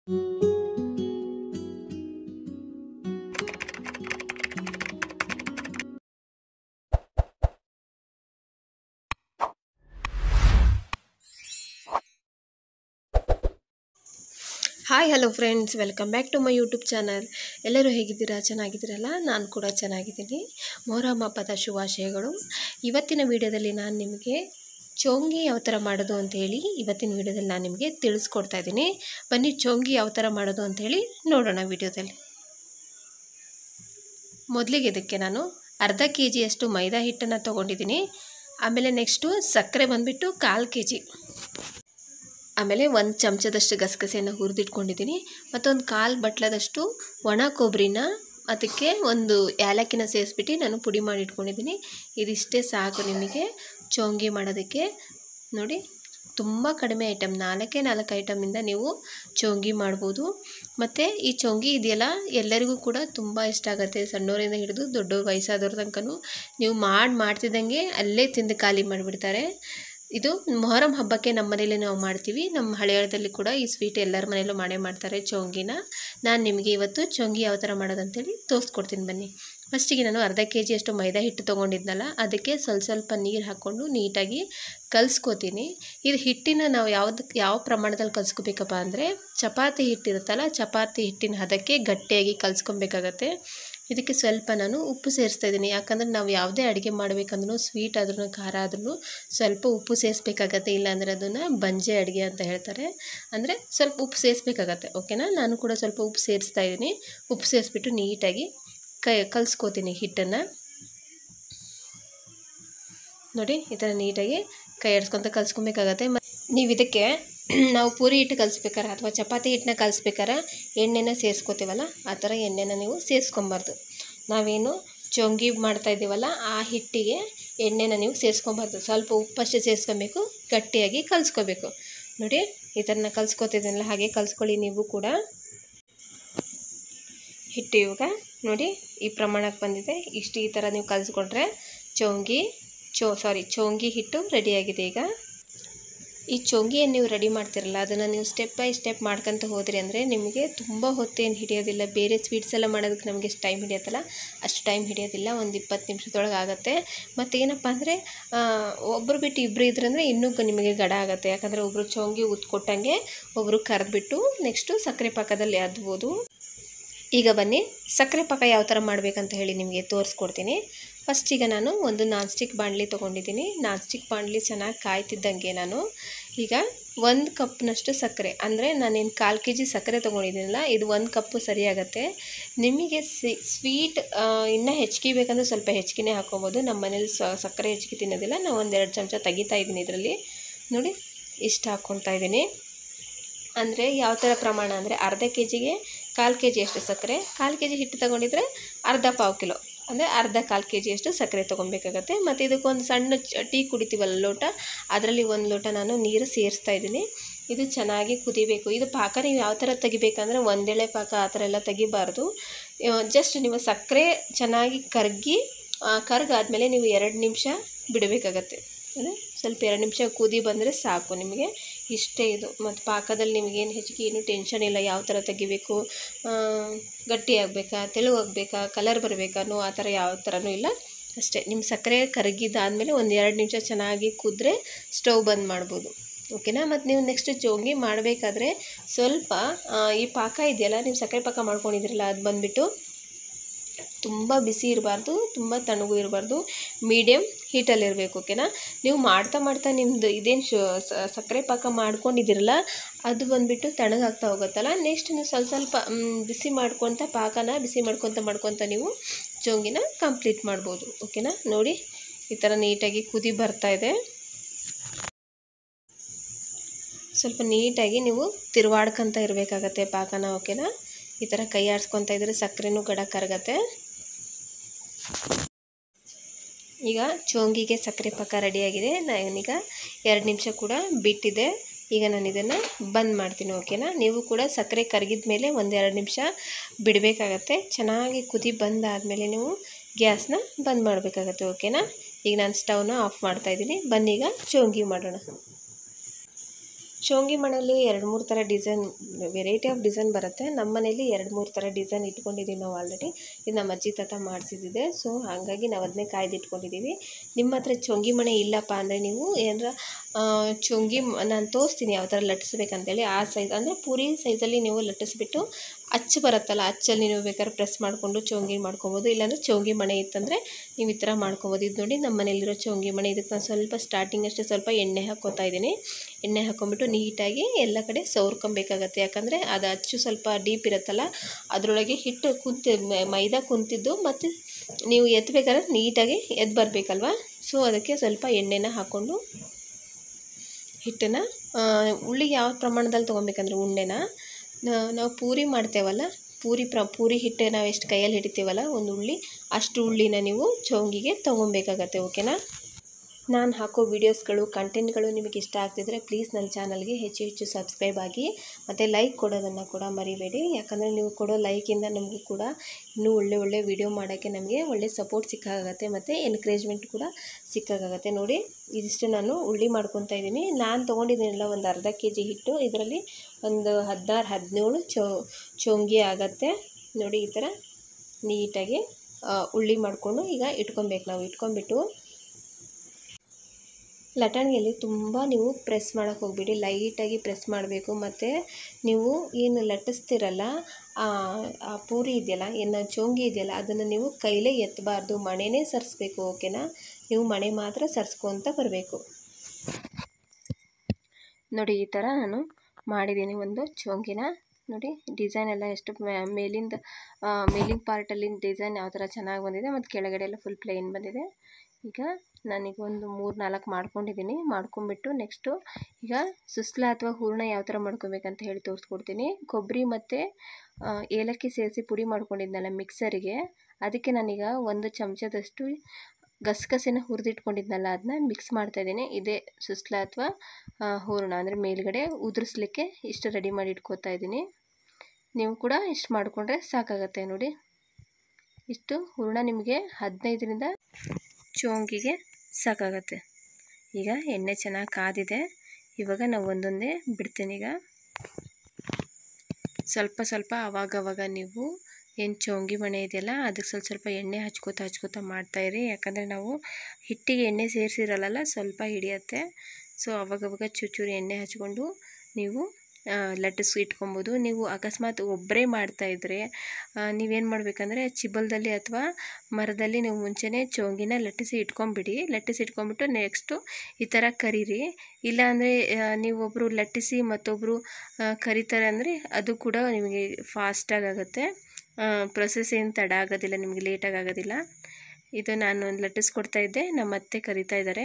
Hi hello friends, welcome back to my YouTube channel. ಎಲ್ಲರೂ ಹೇಗಿದ್ದೀರಾ? ಚೆನ್ನಾಗಿದ್ದೀರಲ್ಲ? ನಾನು ಕೂಡ ಚೆನ್ನಾಗಿದ್ದೀನಿ. ಮೊಹರಂ ಹಬ್ಬದ ಶುಭಾಶಯಗಳು. ಇವತ್ತಿನ ವಿಡಿಯೋದಲ್ಲಿ ನಾನು ನಿಮಗೆ ಚೋಂಗಿ ಯಾವ ಥರ ಮಾಡೋದು ಅಂಥೇಳಿ ಇವತ್ತಿನ ವಿಡಿಯೋದಲ್ಲಿ ನಾನು ನಿಮಗೆ ತಿಳಿಸ್ಕೊಡ್ತಾ ಇದ್ದೀನಿ. ಬನ್ನಿ ಚೋಂಗಿ ಯಾವ ಥರ ಮಾಡೋದು ಅಂಥೇಳಿ ನೋಡೋಣ ವಿಡಿಯೋದಲ್ಲಿ. ಮೊದಲಿಗೆ ಇದಕ್ಕೆ ನಾನು ಅರ್ಧ kg ಮೈದಾ ಹಿಟ್ಟನ್ನು ತೊಗೊಂಡಿದ್ದೀನಿ. ಆಮೇಲೆ ನೆಕ್ಸ್ಟು ಸಕ್ಕರೆ ಬಂದುಬಿಟ್ಟು 1/4 kg. ಆಮೇಲೆ 1 ಚಮಚದಷ್ಟು ಗಸಗಸೆಯನ್ನು ಹುರಿದಿಟ್ಕೊಂಡಿದ್ದೀನಿ. ಮತ್ತೊಂದು 1/4 ಬಟ್ಲದಷ್ಟು ಒಣ ಕೊಬ್ಬರಿನ ಅದಕ್ಕೆ ಒಂದು ಏಲಕ್ಕಿನ ಸೇರಿಸ್ಬಿಟ್ಟು ನಾನು ಪುಡಿ ಮಾಡಿ ಇಟ್ಕೊಂಡಿದ್ದೀನಿ. ಇದಿಷ್ಟೇ ಸಾಕು ನಿಮಗೆ ಚೋಂಗಿ ಮಾಡೋದಕ್ಕೆ. ನೋಡಿ, ತುಂಬ ಕಡಿಮೆ ಐಟಮ್, 4 ಐಟಮಿಂದ ನೀವು ಚೋಂಗಿ ಮಾಡ್ಬೋದು. ಮತ್ತು ಈ ಚೋಂಗಿ ಇದೆಯಲ್ಲ ಎಲ್ಲರಿಗೂ ಕೂಡ ತುಂಬ ಇಷ್ಟ ಆಗುತ್ತೆ. ಸಣ್ಣವರಿಂದ ಹಿಡಿದು ದೊಡ್ಡವ್ರು ವಯಸ್ಸಾದವ್ರ ತನಕನೂ ನೀವು ಮಾಡ್ತಿದ್ದಂಗೆ ಅಲ್ಲೇ ತಿಂದು ಖಾಲಿ ಮಾಡಿಬಿಡ್ತಾರೆ. ಇದು ಮೊಹರಂ ಹಬ್ಬಕ್ಕೆ ನಮ್ಮ ಮನೇಲಿ ನಾವು ಮಾಡ್ತೀವಿ. ನಮ್ಮ ಹಳೆಯದಲ್ಲಿ ಕೂಡ ಈ ಸ್ವೀಟ್ ಎಲ್ಲರ ಮನೆಯಲ್ಲೂ ಮಾಡ್ತಾರೆ ಚೋಂಗಿನ. ನಾನು ನಿಮಗೆ ಇವತ್ತು ಚೋಂಗಿ ಯಾವ ಥರ ಮಾಡೋದಂತೇಳಿ ತೋರಿಸ್ಕೊಡ್ತೀನಿ ಬನ್ನಿ. ಫಸ್ಟಿಗೆ ನಾನು ಅರ್ಧ kg ಮೈದಾ ಹಿಟ್ಟು ತೊಗೊಂಡಿದ್ನಲ್ಲ, ಅದಕ್ಕೆ ಸ್ವಲ್ಪ ನೀರು ಹಾಕ್ಕೊಂಡು ನೀಟಾಗಿ ಕಲಿಸ್ಕೋತೀನಿ. ಇದು ಹಿಟ್ಟಿನ ನಾವು ಯಾವ ಪ್ರಮಾಣದಲ್ಲಿ ಕಲಿಸ್ಕೋಬೇಕಪ್ಪ ಅಂದರೆ, ಚಪಾತಿ ಹಿಟ್ಟಿರುತ್ತಲ್ಲ, ಚಪಾತಿ ಹಿಟ್ಟಿನ ಹದಕ್ಕೆ ಗಟ್ಟಿಯಾಗಿ ಕಲಿಸ್ಕೊಬೇಕಾಗತ್ತೆ. ಇದಕ್ಕೆ ಸ್ವಲ್ಪ ನಾನು ಉಪ್ಪು ಸೇರಿಸ್ತಾ ಇದ್ದೀನಿ. ಯಾಕಂದರೆ ನಾವು ಯಾವುದೇ ಅಡುಗೆ ಮಾಡಬೇಕಂದ್ರೂ, ಸ್ವೀಟ್ ಆದ್ರೂ ಖಾರ ಆದ್ರೂ ಸ್ವಲ್ಪ ಉಪ್ಪು ಸೇರಿಸ್ಬೇಕಾಗತ್ತೆ. ಇಲ್ಲಾಂದರೆ ಅದನ್ನು ಬಂಜೆ ಅಡುಗೆ ಅಂತ ಹೇಳ್ತಾರೆ. ಅಂದರೆ ಸ್ವಲ್ಪ ಉಪ್ಪು ಸೇರಿಸ್ಬೇಕಾಗತ್ತೆ. ಓಕೆನಾ? ನಾನು ಕೂಡ ಸ್ವಲ್ಪ ಉಪ್ಪು ಸೇರಿಸ್ತಾ ಇದ್ದೀನಿ. ಉಪ್ಪು ಸೇರಿಸ್ಬಿಟ್ಟು ನೀಟಾಗಿ ಕಲಿಸ್ಕೋತೀನಿ ಹಿಟ್ಟನ್ನು. ನೋಡಿ, ಈ ಥರ ನೀಟಾಗಿ ಕೈ ಆಡಿಸ್ಕೊತ ಕಲಿಸ್ಕೊಬೇಕಾಗತ್ತೆ. ನೀವು ಇದಕ್ಕೆ ನಾವು ಪೂರಿ ಹಿಟ್ಟು ಕಲಿಸ್ಬೇಕಾರೆ ಅಥವಾ ಚಪಾತಿ ಹಿಟ್ಟನ್ನ ಕಲಿಸ್ಬೇಕಾರೆ ಎಣ್ಣೆನ ಸೇರಿಸ್ಕೋತೀವಲ್ಲ, ಆ ಥರ ಎಣ್ಣೆನ ನೀವು ಸೇರಿಸ್ಕೊಬಾರ್ದು. ನಾವೇನು ಚೋಂಗಿ ಮಾಡ್ತಾ ಇದ್ದೀವಲ್ಲ, ಆ ಹಿಟ್ಟಿಗೆ ಎಣ್ಣೆನ ನೀವು ಸೇರಿಸ್ಕೊಬಾರ್ದು. ಸ್ವಲ್ಪ ಉಪ್ಪಷ್ಟೇ ಸೇರಿಸ್ಕೊಬೇಕು, ಗಟ್ಟಿಯಾಗಿ ಕಲಿಸ್ಕೋಬೇಕು. ನೋಡಿ, ಈ ಥರನ ಕಲಿಸ್ಕೋತಿದ್ದೀನಲ್ಲ, ಹಾಗೆ ಕಲಿಸ್ಕೊಳ್ಳಿ ನೀವು ಕೂಡ. ಹಿಟ್ಟು ಇವಾಗ ನೋಡಿ ಈ ಪ್ರಮಾಣಕ್ಕೆ ಬಂದಿದೆ. ಈ ಥರ ನೀವು ಕಲಿಸ್ಕೊಂಡ್ರೆ ಚೋಂಗಿ ಹಿಟ್ಟು ರೆಡಿಯಾಗಿದೆ. ಈಗ ಈ ಚೋಂಗಿಯನ್ನು ನೀವು ರೆಡಿ ಮಾಡ್ತಿರಲ್ಲ, ಅದನ್ನು ನೀವು ಸ್ಟೆಪ್ ಬೈ ಸ್ಟೆಪ್ ಮಾಡ್ಕೊತ ಹೋದ್ರಿ ಅಂದರೆ ನಿಮಗೆ ತುಂಬ ಹೊತ್ತೇನು ಹಿಡಿಯೋದಿಲ್ಲ. ಬೇರೆ ಸ್ವೀಟ್ಸ್ ಎಲ್ಲ ಮಾಡೋದಕ್ಕೆ ನಮಗೆ ಎಷ್ಟು ಟೈಮ್ ಹಿಡಿಯುತ್ತಲ್ಲ, ಅಷ್ಟು ಟೈಮ್ ಹಿಡಿಯೋದಿಲ್ಲ. ಒಂದು 20 ನಿಮಿಷದೊಳಗೆ ಆಗುತ್ತೆ. ಮತ್ತು ಏನಪ್ಪ ಅಂದರೆ, ಒಬ್ಬರು ಬಿಟ್ಟು ಇಬ್ಬರು ಇದ್ರಂದರೆ ಇನ್ನೂ ನಿಮಗೆ ಗಡ ಆಗುತ್ತೆ. ಯಾಕಂದರೆ ಒಬ್ಬರು ಚೋಂಗಿ ಉತ್ಕೊಟ್ಟಂಗೆ ಒಬ್ಬರು ಕರೆದ್ಬಿಟ್ಟು ನೆಕ್ಸ್ಟು ಸಕ್ಕರೆ ಪಾಕದಲ್ಲಿ ಅದ್ಬೋದು. ಈಗ ಬನ್ನಿ ಸಕ್ಕರೆ ಪಾಕ ಯಾವ ಥರ ಮಾಡಬೇಕಂತ ಹೇಳಿ ನಿಮಗೆ ತೋರಿಸ್ಕೊಡ್ತೀನಿ. ಫಸ್ಟಿಗೆ ನಾನು ಒಂದು ನಾನ್ ಸ್ಟಿಕ್ ಬಾಣಲಿ ತೊಗೊಂಡಿದ್ದೀನಿ. ನಾನ್ ಸ್ಟಿಕ್ ಬಾಣಲಿ ಚೆನ್ನಾಗಿ ಕಾಯ್ತಿದ್ದಂಗೆ ನಾನು ಈಗ 1 ಕಪ್ನಷ್ಟು ಸಕ್ಕರೆ, ಅಂದರೆ ನಾನೇನು 1/4 kg ಸಕ್ಕರೆ ತೊಗೊಂಡಿದ್ದೀನಲ್ಲ, ಇದು 1 ಕಪ್ಪು ಸರಿಯಾಗತ್ತೆ. ನಿಮಗೆ ಸ್ವೀಟ್ ಇನ್ನೂ ಹೆಚ್ಚಿಗೆ ಬೇಕಂದ್ರೆ ಸ್ವಲ್ಪ ಹೆಚ್ಚಿಗೆ ಹಾಕ್ಕೊಬೋದು. ನಮ್ಮ ಮನೇಲಿ ಸಕ್ಕರೆ ಹೆಚ್ಚಿಗೆ ತಿನ್ನೋದಿಲ್ಲ. ನಾವು 1-2 ಚಮಚ ತೆಗಿತಾ ಇದ್ದೀನಿ ಇದರಲ್ಲಿ. ನೋಡಿ, ಇಷ್ಟು ಹಾಕ್ಕೊಳ್ತಾ ಇದ್ದೀನಿ. ಅಂದರೆ ಯಾವ ಥರ ಪ್ರಮಾಣ ಅಂದರೆ, ಅರ್ಧ kgಗೆ 1/4 kg ಸಕ್ಕರೆ, 1/4 kg ಹಿಟ್ಟು ತೊಗೊಂಡಿದ್ರೆ ಅರ್ಧ ಪಾವು ಕಿಲೋ, ಅಂದರೆ ಅರ್ಧ 1/4 kg ಸಕ್ಕರೆ ತೊಗೊಬೇಕಾಗತ್ತೆ. ಮತ್ತು ಇದಕ್ಕೊಂದು ಸಣ್ಣ ಟೀ ಕುಡಿತೀವಲ್ಲ ಲೋಟ, ಅದರಲ್ಲಿ 1 ಲೋಟ ನಾನು ನೀರು ಸೇರಿಸ್ತಾ ಇದ್ದೀನಿ. ಇದು ಚೆನ್ನಾಗಿ ಕುದಿಬೇಕು. ಇದು ಪಾಕ ನೀವು ಯಾವ ಥರ ತೆಗಿಬೇಕಂದ್ರೆ, ಒಂದೆಳೆ ಪಾಕ ಆ ಥರ ಎಲ್ಲ ತೆಗಿಬಾರ್ದು. ಜಸ್ಟ್ ನೀವು ಸಕ್ಕರೆ ಚೆನ್ನಾಗಿ ಕರಗಾದ್ಮೇಲೆ ನೀವು 2 ನಿಮಿಷ ಬಿಡಬೇಕಾಗತ್ತೆ. ಅಂದರೆ ಸ್ವಲ್ಪ 2 ನಿಮಿಷ ಕುದಿ ಬಂದರೆ ಸಾಕು ನಿಮಗೆ. ಇಷ್ಟೇ ಇದು. ಮತ್ತು ಪಾಕದಲ್ಲಿ ನಿಮಗೇನು ಹೆಚ್ಚಿಗೆ ಏನು ಟೆನ್ಷನ್ ಇಲ್ಲ. ಯಾವ ಥರ ತೆಗಿಬೇಕು, ಗಟ್ಟಿ ಆಗಬೇಕಾ, ತೆಳುವಾಗಬೇಕಾ, ಕಲರ್ ಬರಬೇಕಾ ಅನ್ನೋ ಆ ಥರ ಯಾವ ಥರನೂ ಇಲ್ಲ. ಅಷ್ಟೇ, ನಿಮ್ಮ ಸಕ್ಕರೆ ಕರಗಿದಾದಮೇಲೆ ಒಂದು 2 ನಿಮಿಷ ಚೆನ್ನಾಗಿ ಕುದ್ರೆ ಸ್ಟವ್ ಬಂದ್ ಮಾಡ್ಬೋದು. ಓಕೆನಾ? ಮತ್ತು ನೀವು ನೆಕ್ಸ್ಟ್ ಚೋಂಗಿ ಮಾಡಬೇಕಾದ್ರೆ ಸ್ವಲ್ಪ ಈ ಪಾಕ ಇದೆಯಲ್ಲ, ನೀವು ಸಕ್ಕರೆ ಪಾಕ ಮಾಡ್ಕೊಂಡಿದ್ದೀರಲ್ಲ, ಅದು ಬಂದುಬಿಟ್ಟು ತುಂಬ ಬಿಸಿ ಇರಬಾರ್ದು, ತುಂಬ ತಣ್ಣಗೂ ಇರಬಾರ್ದು, ಮೀಡಿಯಮ್ ಹೀಟಲ್ಲಿರಬೇಕು. ಓಕೆನಾ? ನೀವು ಮಾಡ್ತಾ ನಿಮ್ಮದು ಇದೇನು ಸಕ್ಕರೆ ಪಾಕ ಮಾಡ್ಕೊಂಡಿದ್ದೀರಲ್ಲ, ಅದು ಬಂದುಬಿಟ್ಟು ತಣ್ಣಗಾಗ್ತಾ ಹೋಗುತ್ತಲ್ಲ, ನೆಕ್ಸ್ಟ್ ನೀವು ಸ್ವಲ್ಪ ಬಿಸಿ ಮಾಡ್ಕೊತ ನೀವು ಚೋಂಗಿನ ಕಂಪ್ಲೀಟ್ ಮಾಡ್ಬೋದು. ಓಕೆನಾ? ನೋಡಿ, ಈ ಥರ ನೀಟಾಗಿ ಕುದಿ ಬರ್ತಾ ಇದೆ. ಸ್ವಲ್ಪ ನೀಟಾಗಿ ನೀವು ತಿರುವಾಡ್ಕೊತ ಇರಬೇಕಾಗತ್ತೆ ಪಾಕನ. ಓಕೆನಾ? ಈ ಥರ ಕೈ ಆಡಿಸ್ಕೊತ ಇದ್ದರೆ ಸಕ್ಕರೆನೂ ಗಡ ಕರಗತ್ತೆ. ಈಗ ಚೋಂಗಿಗೆ ಸಕ್ಕರೆ ಪಾಕ ರೆಡಿಯಾಗಿದೆ. ನಾನೀಗ 2 ನಿಮಿಷ ಕೂಡ ಬಿಟ್ಟಿದೆ. ಈಗ ನಾನು ಇದನ್ನು ಬಂದ್ ಮಾಡ್ತೀನಿ. ಓಕೆನಾ? ನೀವು ಕೂಡ ಸಕ್ಕರೆ ಕರಗಿದ ಮೇಲೆ 1-2 ನಿಮಿಷ ಬಿಡಬೇಕಾಗತ್ತೆ. ಚೆನ್ನಾಗಿ ಕುದಿ ಬಂದಾದಮೇಲೆ ನೀವು ಗ್ಯಾಸ್ನ ಬಂದ್ ಮಾಡಬೇಕಾಗತ್ತೆ. ಓಕೆನಾ? ಈಗ ನಾನು ಸ್ಟವ್ನ ಆಫ್ ಮಾಡ್ತಾಯಿದ್ದೀನಿ. ಬನ್ನೀಗ ಚೋಂಗಿ ಮಾಡೋಣ. ಚೋಂಗಿ ಮಣೆಯಲ್ಲಿ 2-3 ಥರ ಡಿಸೈನ್ ವೆರೈಟಿ ಆಫ್ ಡಿಸೈನ್ ಬರುತ್ತೆ. ನಮ್ಮ ಮನೇಲಿ 2-3 ಥರ ಡಿಸೈನ್ ಇಟ್ಕೊಂಡಿದ್ದೀವಿ ನಾವು ಆಲ್ರೆಡಿ. ಇದು ನಮ್ಮ ಅಜ್ಜಿ ತಾತ ಮಾಡಿಸಿದ್ದಿದೆ. ಸೊ ಹಾಗಾಗಿ ನಾವು ಅದನ್ನೇ ಕಾಯ್ದಿಟ್ಕೊಂಡಿದ್ದೀವಿ. ನಿಮ್ಮ ಹತ್ರ ಚೋಂಗಿ ಮಣೆ ಇಲ್ಲಪ್ಪ ಅಂದರೆ ನೀವು ಏನಾರ ಚೋಂಗಿ ನಾನು ತೋರಿಸ್ತೀನಿ ಯಾವ ಥರ ಲಟ್ಟಿಸ್ಬೇಕಂತೇಳಿ. ಆ ಸೈಜ್ ಅಂದರೆ ಪೂರಿ ಸೈಜಲ್ಲಿ ನೀವು ಲಟ್ಟಿಸ್ಬಿಟ್ಟು ಅಚ್ಚು ಬರುತ್ತಲ್ಲ, ಅಚ್ಚಲ್ಲಿ ನೀವು ಬೇಕಾದ್ರೆ ಪ್ರೆಸ್ ಮಾಡಿಕೊಂಡು ಚೋಂಗಿ ಮಾಡ್ಕೊಬೋದು. ಇಲ್ಲಾಂದರೆ ಚೋಂಗಿ ಮಣೆ ಇತ್ತಂದರೆ ನೀವು ಈ ಥರ ಮಾಡ್ಕೊಬೋದು. ಇದು ನೋಡಿ ನಮ್ಮ ಮನೇಲಿರೋ ಚೋಂಗಿ ಮಣೆ. ಇದಕ್ಕೆ ನಾನು ಸ್ವಲ್ಪ ಸ್ಟಾರ್ಟಿಂಗ್ ಅಷ್ಟೇ ಸ್ವಲ್ಪ ಎಣ್ಣೆ ಹಾಕ್ಕೊತಾ ಇದ್ದೀನಿ. ಎಣ್ಣೆ ಹಾಕ್ಕೊಂಬಿಟ್ಟು ನೀಟಾಗಿ ಎಲ್ಲ ಕಡೆ ಸವರ್ಕೊಬೇಕಾಗತ್ತೆ. ಯಾಕಂದರೆ ಅದು ಅಚ್ಚು ಸ್ವಲ್ಪ ಡೀಪ್ ಇರುತ್ತಲ್ಲ, ಅದರೊಳಗೆ ಹಿಟ್ಟು ಮೈದಾ ಕುಂತಿದ್ದು ಮತ್ತು ನೀವು ಎತ್ತಬೇಕಾದ್ರೆ ನೀಟಾಗಿ ಎದ್ದು ಬರಬೇಕಲ್ವ. ಸೊ ಅದಕ್ಕೆ ಸ್ವಲ್ಪ ಎಣ್ಣೆನ ಹಾಕ್ಕೊಂಡು ಹಿಟ್ಟನ್ನು ಉಳ್ಳಿಗೆ ಯಾವ ಪ್ರಮಾಣದಲ್ಲಿ ತೊಗೊಬೇಕಂದ್ರೆ ಉಂಡೆನ ನಾವು ಪೂರಿ ಮಾಡ್ತೇವಲ್ಲ, ಪೂರಿ ಹಿಟ್ಟು ನಾವು ಎಷ್ಟು ಕೈಯಲ್ಲಿ ಹಿಡಿತೀವಲ್ಲ ಒಂದು ಉಳ್ಳಿ, ಅಷ್ಟು ಉಳ್ಳಿನ ನೀವು ಚೋಂಗಿಗೆ ತೊಗೊಬೇಕಾಗತ್ತೆ. ಓಕೆನಾ? ನಾನು ಹಾಕೋ ವೀಡಿಯೋಸ್ಗಳು ಕಂಟೆಂಟ್ಗಳು ನಿಮಗೆ ಇಷ್ಟ ಆಗ್ತಿದ್ರೆ ಪ್ಲೀಸ್ ನನ್ನ ಚಾನಲ್ಗೆ ಹೆಚ್ಚು ಸಬ್ಸ್ಕ್ರೈಬ್ ಆಗಿ ಮತ್ತು ಲೈಕ್ ಕೊಡೋದನ್ನು ಕೂಡ ಮರಿಬೇಡಿ. ಯಾಕಂದರೆ ನೀವು ಕೊಡೋ ಲೈಕಿಂದ ನಮಗೂ ಕೂಡ ಇನ್ನೂ ಒಳ್ಳೆ ವೀಡಿಯೋ ಮಾಡೋಕ್ಕೆ ನಮಗೆ ಒಳ್ಳೆ ಸಪೋರ್ಟ್ ಸಿಕ್ಕಾಗುತ್ತೆ ಮತ್ತು ಎನ್ಕರೇಜ್ಮೆಂಟ್ ಕೂಡ ಸಿಕ್ಕಾಗುತ್ತೆ. ನೋಡಿ, ಇದಿಷ್ಟು ನಾನು ಉಳ್ಳಿ ಮಾಡ್ಕೊತಾ ಇದ್ದೀನಿ. ನಾನು ತೊಗೊಂಡಿದ್ದೀನಲ್ಲ ಒಂದು ಅರ್ಧ kg ಹಿಟ್ಟು, ಇದರಲ್ಲಿ ಒಂದು 16-17 ಚೋಂಗಿ ಆಗುತ್ತೆ. ನೋಡಿ, ಈ ಥರ ನೀಟಾಗಿ ಉಳ್ಳಿ ಮಾಡಿಕೊಂಡು ಈಗ ಇಟ್ಕೊಬೇಕು. ನಾವು ಇಟ್ಕೊಂಡ್ಬಿಟ್ಟು ಲಟ್ಟಣಿಯಲ್ಲಿ ತುಂಬ ನೀವು ಪ್ರೆಸ್ ಮಾಡೋಕ್ಕೆ ಹೋಗ್ಬಿಡಿ, ಲೈಟಾಗಿ ಪ್ರೆಸ್ ಮಾಡಬೇಕು. ಮತ್ತು ನೀವು ಏನು ಲಟ್ಟಿಸ್ತಿರಲ್ಲ ಆ ಪೂರಿ ಇದೆಯಲ್ಲ, ಏನು ಚೋಂಗಿ ಇದೆಯಲ್ಲ, ಅದನ್ನು ನೀವು ಕೈಲೇ ಎತ್ತಬಾರ್ದು, ಮಣೆನೇ ಸರಿಸ್ಬೇಕು. ಓಕೆನಾ? ನೀವು ಮಣೆ ಮಾತ್ರ ಸರಿಸ್ಕೊತ ಬರಬೇಕು. ನೋಡಿ, ಈ ಥರ ನಾನು ಮಾಡಿದ್ದೀನಿ ಒಂದು ಚೋಂಗಿನ. ನೋಡಿ, ಡಿಸೈನ್ ಎಲ್ಲ ಎಷ್ಟು ಮೇಲಿಂದ ಪಾರ್ಟಲ್ಲಿ ಡಿಸೈನ್ ಯಾವ ಥರ ಚೆನ್ನಾಗಿ ಬಂದಿದೆ ಮತ್ತು ಕೆಳಗಡೆ ಎಲ್ಲ ಫುಲ್ ಪ್ಲೇನ್ ಬಂದಿದೆ. ಈಗ ನಾನೀಗ ಒಂದು 3-4 ಮಾಡ್ಕೊಂಡಿದ್ದೀನಿ. ಮಾಡ್ಕೊಂಬಿಟ್ಟು ನೆಕ್ಸ್ಟು ಈಗ ಸುಸ್ಲ ಅಥವಾ ಹೂರಣ ಯಾವ ಥರ ಮಾಡ್ಕೊಬೇಕಂತ ಹೇಳಿ ತೋರಿಸ್ಕೊಡ್ತೀನಿ. ಕೊಬ್ಬರಿ ಮತ್ತು ಏಲಕ್ಕಿ ಸೇರಿಸಿ ಪುಡಿ ಮಾಡ್ಕೊಂಡಿದ್ನಲ್ಲ ಮಿಕ್ಸರಿಗೆ, ಅದಕ್ಕೆ ನಾನೀಗ 1 ಚಮಚದಷ್ಟು ಗಸಗಸೆನ ಹುರಿದಿಟ್ಕೊಂಡಿದ್ನಲ್ಲ ಅದನ್ನ ಮಿಕ್ಸ್ ಮಾಡ್ತಾಯಿದ್ದೀನಿ. ಇದೇ ಸುಸ್ಲ ಅಥವಾ ಹೂರಣ ಅಂದರೆ ಮೇಲ್ಗಡೆ ಉದುರಿಸ್ಲಿಕ್ಕೆ ಇಷ್ಟು ರೆಡಿ ಮಾಡಿ ಇಟ್ಕೋತಾ ಇದ್ದೀನಿ. ನೀವು ಕೂಡ ಇಷ್ಟು ಮಾಡಿಕೊಂಡ್ರೆ ಸಾಕಾಗತ್ತೆ. ನೋಡಿ, ಇಷ್ಟು ಹೂರಣ ನಿಮಗೆ 15ರಿಂದ ಚೋಂಗಿಗೆ ಸಾಕಾಗತ್ತೆ. ಈಗ ಎಣ್ಣೆ ಚೆನ್ನಾಗಿ ಕಾದಿದೆ. ಇವಾಗ ನಾವು ಒಂದೊಂದೇ ಬಿಡ್ತೀನಿ. ಈಗ ಸ್ವಲ್ಪ ಆವಾಗವಾಗ ನೀವು ಏನು ಚೋಂಗಿ ಮಣೆ ಇದೆಯಲ್ಲ ಅದಕ್ಕೆ ಸ್ವಲ್ಪ ಎಣ್ಣೆ ಹಚ್ಕೋತಾ ಮಾಡ್ತಾಯಿರಿ. ಯಾಕಂದರೆ ನಾವು ಹಿಟ್ಟಿಗೆ ಎಣ್ಣೆ ಸೇರಿಸಿರಲ್ಲ, ಸ್ವಲ್ಪ ಹಿಡಿಯತ್ತೆ. ಸೊ ಆವಾಗವಾಗ ಚೂರು ಎಣ್ಣೆ ಹಚ್ಕೊಂಡು ನೀವು ಲಟ್ಟಿಸಿ ಇಟ್ಕೊಬೋದು. ನೀವು ಅಕಸ್ಮಾತ್ ಒಬ್ಬರೇ ಮಾಡ್ತಾಯಿದ್ರೆ ನೀವೇನು ಮಾಡಬೇಕಂದ್ರೆ ಚಿಬಲ್ದಲ್ಲಿ ಅಥವಾ ಮರದಲ್ಲಿ ನೀವು ಮುಂಚೆನೇ ಚೋಂಗಿನ ಲಟ್ಟಿಸಿ ಇಟ್ಕೊಂಬಿಡಿ. ಲಟ್ಟಿಸಿ ಇಟ್ಕೊಂಬಿಟ್ಟು ನೆಕ್ಸ್ಟು ಈ ಥರ ಕರೀರಿ. ಇಲ್ಲಾಂದರೆ ನೀವೊಬ್ಬರು ಲಟ್ಟಿಸಿ ಮತ್ತೊಬ್ಬರು ಕರೀತಾರೆ ಅಂದರೆ ಅದು ಕೂಡ ನಿಮಗೆ ಫಾಸ್ಟಾಗಿ ಆಗುತ್ತೆ. ಪ್ರೊಸೆಸ್ ಏನು ತಡ ಆಗೋದಿಲ್ಲ, ನಿಮಗೆ ಲೇಟಾಗಿ ಆಗೋದಿಲ್ಲ. ಇದು ನಾನು ಲಟ್ಟಿಸ್ಕೊಡ್ತಾ ಇದ್ದೆ, ನಮ್ಮ ಅತ್ತೆ ಕರೀತಾ ಇದ್ದಾರೆ.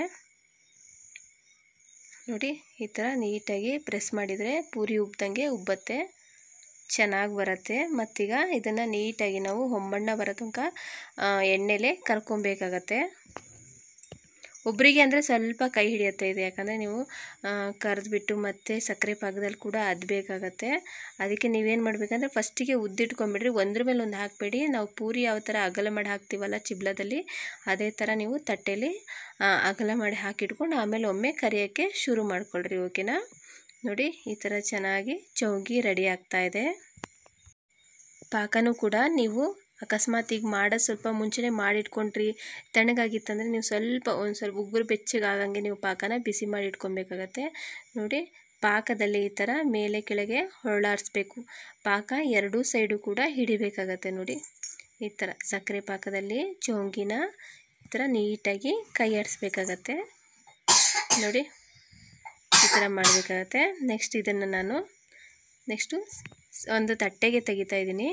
ನೋಡಿ, ಈ ಥರ ನೀಟಾಗಿ ಪ್ರೆಸ್ ಮಾಡಿದರೆ ಪೂರಿ ಉಬ್ಬದಂಗೆ ಉಬ್ಬತ್ತೆ, ಚೆನ್ನಾಗಿ ಬರುತ್ತೆ. ಮತ್ತೀಗ ಇದನ್ನು ನೀಟಾಗಿ ನಾವು ಹೊಂಬಣ್ಣ ಬರೋ ತನಕ ಎಣ್ಣೆಲೆ ಕರ್ಕೊಬೇಕಾಗತ್ತೆ. ಒಬ್ಬರಿಗೆ ಅಂದರೆ ಸ್ವಲ್ಪ ಕೈ ಹಿಡಿಯುತ್ತೆ ಇದೆ, ಯಾಕಂದರೆ ನೀವು ಕರೆದ್ಬಿಟ್ಟು ಮತ್ತು ಸಕ್ಕರೆ ಪಾಕದಲ್ಲಿ ಕೂಡ ಅದ್ಬೇಕಾಗತ್ತೆ. ಅದಕ್ಕೆ ನೀವೇನು ಮಾಡಬೇಕಂದ್ರೆ ಫಸ್ಟಿಗೆ ಉದ್ದಿಟ್ಕೊಂಬಿಡ್ರಿ, ಒಂದ್ರ ಮೇಲೆ ಒಂದು ಹಾಕಬೇಡಿ. ನಾವು ಪೂರಿ ಯಾವ ಥರ ಅಗಲ ಮಾಡಿ ಹಾಕ್ತೀವಲ್ಲ ಚಿಬ್ಲದಲ್ಲಿ, ಅದೇ ಥರ ನೀವು ತಟ್ಟೆಯಲ್ಲಿ ಅಗಲ ಮಾಡಿ ಹಾಕಿಟ್ಕೊಂಡು ಆಮೇಲೆ ಒಮ್ಮೆ ಕರಿಯೋಕ್ಕೆ ಶುರು ಮಾಡ್ಕೊಳ್ರಿ. ಓಕೆನಾ? ನೋಡಿ, ಈ ಥರ ಚೆನ್ನಾಗಿ ಚೋಂಗಿ ರೆಡಿ ಆಗ್ತಾಯಿದೆ. ಪಾಕನೂ ಕೂಡ ನೀವು ಅಕಸ್ಮಾತ್ ಈಗ ಮಾಡೋದು ಸ್ವಲ್ಪ ಮುಂಚೆನೇ ಮಾಡಿಟ್ಕೊಂಡ್ರಿ, ತಣ್ಣಗಾಗಿತ್ತಂದರೆ ನೀವು ಒಂದು ಸ್ವಲ್ಪ ಉಗುರು ಬೆಚ್ಚಗಾಗಂಗೆ ನೀವು ಪಾಕನ ಬಿಸಿ ಮಾಡಿ ಇಟ್ಕೊಬೇಕಾಗತ್ತೆ. ನೋಡಿ, ಪಾಕದಲ್ಲಿ ಈ ಥರ ಮೇಲೆ ಕೆಳಗೆ ಹೊರಳಾಡಿಸ್ಬೇಕು. ಪಾಕ ಎರಡೂ ಸೈಡು ಕೂಡ ಹಿಡಿಬೇಕಾಗತ್ತೆ. ನೋಡಿ, ಈ ಥರ ಸಕ್ಕರೆ ಪಾಕದಲ್ಲಿ ಚೋಂಗಿನ ಈ ಥರ ನೀಟಾಗಿ ಕೈ ಆಡಿಸ್ಬೇಕಾಗತ್ತೆ. ನೋಡಿ, ಈ ಥರ ಮಾಡಬೇಕಾಗತ್ತೆ. ನೆಕ್ಸ್ಟ್ ಇದನ್ನು ನಾನು ಒಂದು ತಟ್ಟೆಗೆ ತೆಗಿತಾ ಇದ್ದೀನಿ.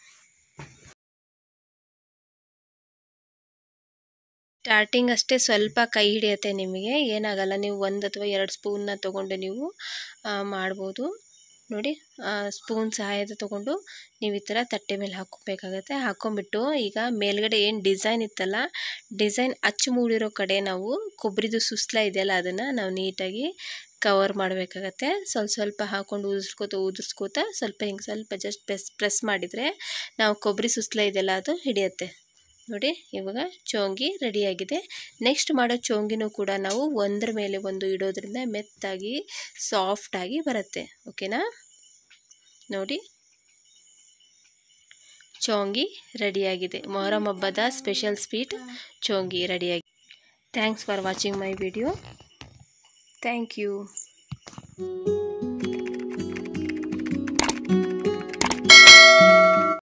ಸ್ಟಾರ್ಟಿಂಗ್ ಅಷ್ಟೇ ಸ್ವಲ್ಪ ಕೈ ಹಿಡಿಯುತ್ತೆ, ನಿಮಗೆ ಏನಾಗಲ್ಲ. ನೀವು 1 ಅಥವಾ 2 ಸ್ಪೂನ್ನ ತೊಗೊಂಡು ನೀವು ಮಾಡ್ಬೋದು. ನೋಡಿ, ಸ್ಪೂನ್ ಸಹಾಯದ ತೊಗೊಂಡು ನೀವು ಈ ಥರ ತಟ್ಟೆ ಮೇಲೆ ಹಾಕ್ಕೋಬೇಕಾಗತ್ತೆ. ಹಾಕ್ಕೊಂಬಿಟ್ಟು ಈಗ ಮೇಲ್ಗಡೆ ಏನು ಡಿಸೈನ್ ಇತ್ತಲ್ಲ, ಡಿಸೈನ್ ಅಚ್ಚು ಮೂಡಿರೋ ಕಡೆ ನಾವು ಕೊಬ್ಬರಿದು ಸುಸ್ಲ ಇದೆಯಲ್ಲ ಅದನ್ನು ನಾವು ನೀಟಾಗಿ ಕವರ್ ಮಾಡಬೇಕಾಗತ್ತೆ. ಸ್ವಲ್ಪ ಹಾಕ್ಕೊಂಡು ಉದುರಿಸ್ಕೋತಾ ಸ್ವಲ್ಪ ಹಿಂಗೆ ಸ್ವಲ್ಪ ಜಸ್ಟ್ ಪ್ರೆಸ್ ಮಾಡಿದರೆ ನಾವು ಕೊಬ್ಬರಿ ಸುಸ್ಲ ಇದೆಯಲ್ಲ ಅದು ಹಿಡಿಯುತ್ತೆ. ನೋಡಿ ಇವಾಗ ಚೋಂಗಿ ರೆಡಿಯಾಗಿದೆ. ನೆಕ್ಸ್ಟ್ ಮಾಡೋ ಚೋಂಗಿನೂ ಕೂಡ ನಾವು ಒಂದರ ಮೇಲೆ ಒಂದು ಇಡೋದ್ರಿಂದ ಮೆತ್ತಾಗಿ ಸಾಫ್ಟಾಗಿ ಬರುತ್ತೆ. ಓಕೆನಾ? ನೋಡಿ ಚೋಂಗಿ ರೆಡಿಯಾಗಿದೆ. ಮೊಹರಂ ಹಬ್ಬದ ಸ್ಪೆಷಲ್ ಸ್ವೀಟ್ ಚೋಂಗಿ ರೆಡಿಯಾಗಿದೆ. Thanks for watching my video. Thank you.